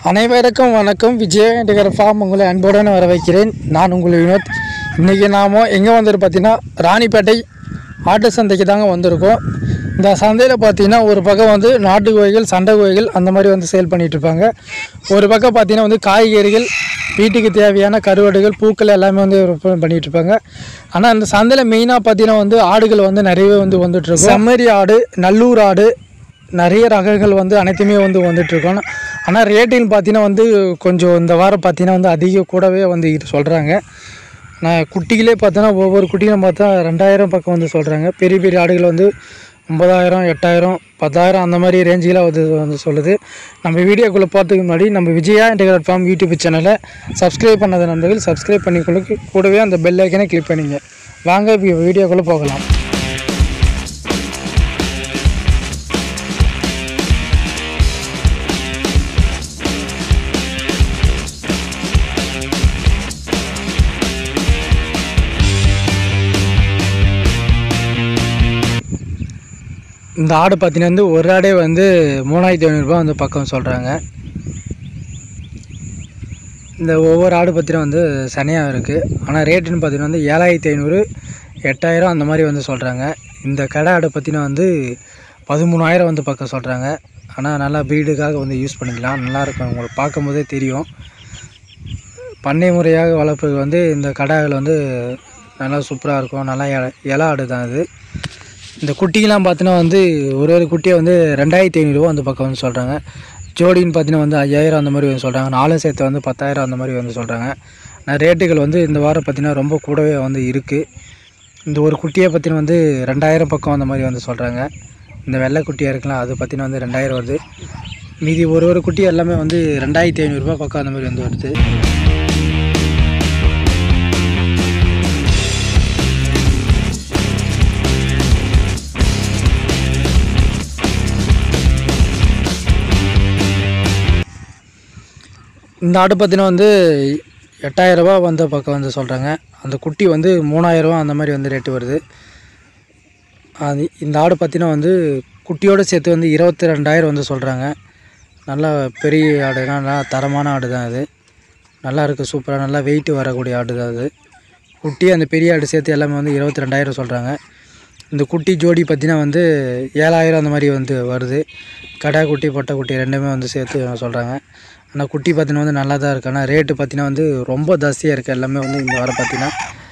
அனைவருக்கும் வணக்கம். விஜய் என்கிற ஃபார்ம் உங்களை அன்புடன் வர வைக்கிறேன். நான் உங்கள் வினோத். இன்றைக்கி நாம் எங்கே வந்துட்டு பார்த்திங்கன்னா ராணிப்பேட்டை ஆட்டு சந்தைக்கு தாங்க வந்திருக்கோம். இந்த சந்தையில் பார்த்திங்கன்னா ஒரு பக்கம் வந்து நாட்டு கோழிகள், சண்டை கோழிகள் அந்த மாதிரி வந்து சேல் பண்ணிகிட்ருப்பாங்க. ஒரு பக்கம் பார்த்திங்கன்னா வந்து காய்கறிகள், வீட்டுக்கு தேவையான கருவாடுகள், பூக்கள் எல்லாமே வந்து பண்ணிகிட்ருப்பாங்க. ஆனால் இந்த சந்தையில் மெயினாக பார்த்திங்கன்னா வந்து ஆடுகள் வந்து நிறையவே வந்து வந்துட்டுருக்கும். செம்மறி ஆடு, நல்லூர் ஆடு, நிறைய ரகங்கள் வந்து அனைத்துமே வந்து வந்துட்டுருக்கோம். ஆனால் ரேட்டின்னு பார்த்தீங்கன்னா வந்து கொஞ்சம் இந்த வாரம் பார்த்தீங்கன்னா வந்து அதிக கூடவே வந்து இது சொல்கிறாங்க. நான் குட்டிகளே பார்த்தோன்னா ஒவ்வொரு குட்டிகளும் பார்த்தா 2000 பக்கம் வந்து சொல்கிறாங்க. பெரிய பெரிய ஆடுகள் வந்து 9000, 8000, 10000 அந்த மாதிரி ரேஞ்சில் வந்து சொல்லுது. நம்ம வீடியோக்குள்ளே போகிறதுக்கு முன்னாடி நம்ம விஜயா என்கிற ஃபார்ம் யூடியூப் சேனலை சப்ஸ்கிரைப் பண்ணாத நண்பர்கள் சப்ஸ்கிரைப் பண்ணிக்கொள்ளுக்கு கூடவே அந்த பெல் ஐக்கனை கிளிக் பண்ணிங்க. வாங்க வீடியோக்குள்ளே போகலாம். இந்த ஆடு பார்த்தீங்கன்னா வந்து ஒரு ஆடே வந்து 3500 வந்து பக்கம் சொல்கிறாங்க. இந்த ஒவ்வொரு ஆடு பார்த்தீங்கன்னா வந்து சனியாக இருக்குது. ஆனால் ரேட்டுன்னு பார்த்தீங்கன்னா வந்து 7500, 8000 அந்த மாதிரி வந்து சொல்கிறாங்க. இந்த கடை ஆடு பார்த்தீங்கன்னா வந்து 13000 வந்து பக்கம் சொல்கிறாங்க. ஆனால் நல்லா ப்ரீடுக்காக வந்து யூஸ் பண்ணிக்கலாம், நல்லாயிருக்கும். உங்களுக்கு பார்க்கும் போதே தெரியும். பண்ணை முறையாக வளர்ப்புக்கு வந்து இந்த கடாய்கள் வந்து நல்லா சூப்பராக இருக்கும். நல்லா இலை ஆடு தான் அது. இந்த குட்டிக்கெலாம் பார்த்தீங்கன்னா வந்து ஒரு குட்டியை வந்து 2500 வந்து பக்கம் வந்து சொல்கிறாங்க. ஜோடின்னு பார்த்தீங்கன்னா வந்து 5000 அந்த மாதிரி வந்து சொல்கிறாங்க. 4 சேர்த்து வந்து 10000 அந்த மாதிரி வந்து சொல்கிறாங்க. நான் ரேட்டுகள் வந்து இந்த வாரம் பார்த்திங்கன்னா ரொம்ப கூடவே வந்து இருக்குது. இந்த ஒரு குட்டியை பார்த்தீங்கன்னா வந்து 2000 பக்கம் அந்த மாதிரி வந்து சொல்கிறாங்க. இந்த வெள்ளை குட்டியாக இருக்கலாம், அது பார்த்தீங்கன்னா வந்து 2000 வருது. மீதி ஒரு குட்டி எல்லாமே வந்து 2500 பக்கம் அந்த மாதிரி வந்து வருது. இந்த ஆடு பார்த்தீங்கன்னா வந்து 8000 வந்த பக்கம் வந்து சொல்கிறாங்க. அந்த குட்டி வந்து 3000 அந்த மாதிரி வந்து ரேட்டு வருது. அது இந்த ஆடு பார்த்தீங்கன்னா வந்து குட்டியோடு சேர்த்து வந்து 22000 வந்து சொல்கிறாங்க. நல்லா பெரிய ஆடு தான், நல்லா தரமான ஆடு தான் அது. நல்லா இருக்குது, சூப்பராக நல்லா வெயிட்டு வரக்கூடிய ஆடு தான் அது. குட்டி அந்த பெரிய ஆடு சேர்த்து எல்லாமே வந்து 22000 சொல்கிறாங்க. இந்த குட்டி ஜோடி பார்த்தீங்கன்னா வந்து 7000 அந்த மாதிரி வந்து வருது. கடா குட்டி, பொட்டை குட்டி ரெண்டுமே வந்து சேர்த்து சொல்கிறாங்க. ஆனால் குட்டி பார்த்தீங்கன்னா வந்து நல்லா தான் இருக்குது. ஆனால் ரேட்டு பார்த்தீங்கன்னா வந்து ரொம்ப ஜாஸ்தியாக இருக்குது எல்லாமே வந்து இந்த வாரம் பார்த்தீங்கன்னா.